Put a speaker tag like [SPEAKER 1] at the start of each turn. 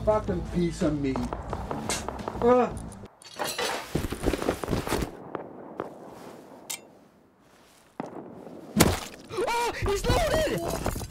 [SPEAKER 1] fucking piece of meat. Ugh.
[SPEAKER 2] Oh, he's loaded!